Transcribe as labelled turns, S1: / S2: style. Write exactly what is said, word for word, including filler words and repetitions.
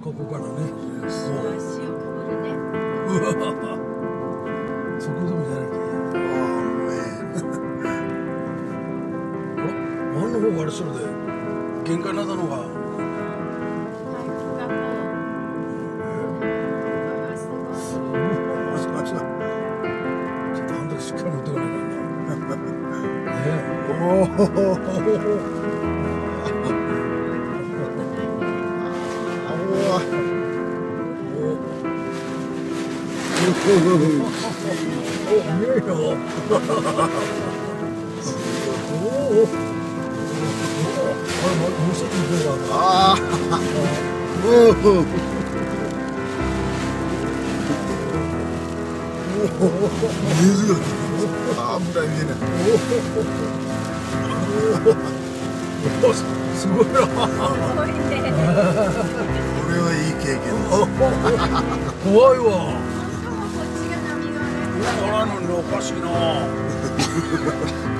S1: ここからね。
S2: そう。塩かぶるね。
S1: うわ。そこでもやられて。ああ、ね。あ、あの方があれそれで限界なだのが。しっかり持ってこないからな。ね、おお。お、見えよ。おお。あれ、もう一つの方が。ああ。おお。水があ危ない見えない。おお、すごいな。すごいね。これはいい経験です。怖いわ。こっちが波がね。おらんのにおかしいな。